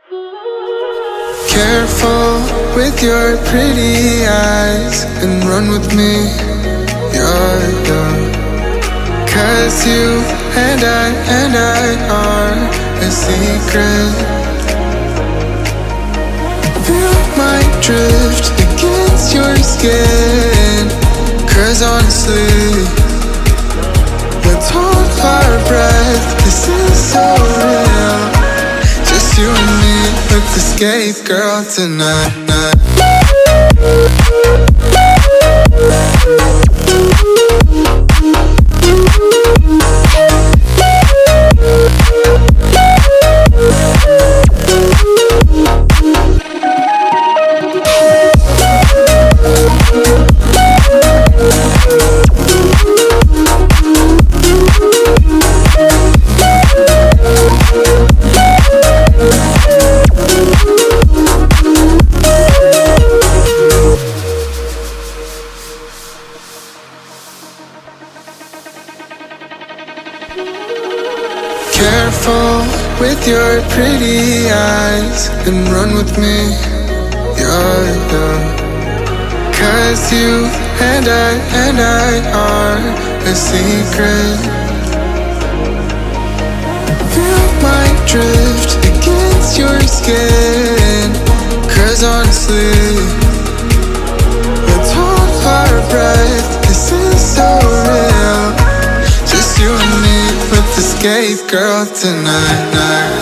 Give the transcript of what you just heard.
Careful with your pretty eyes and run with me, yeah. Cause you and I are a secret. Feel my drift against your skin. Cause honestly, let's hold our breath, this is so real. Just you and me, let's escape, girl, tonight. Careful with your pretty eyes and run with me, yeah. Cause you and I are a secret. Feel my drift against your skin. Cause honestly, let's hold our breath, this is so real. Just you and me, let's escape, girl, tonight.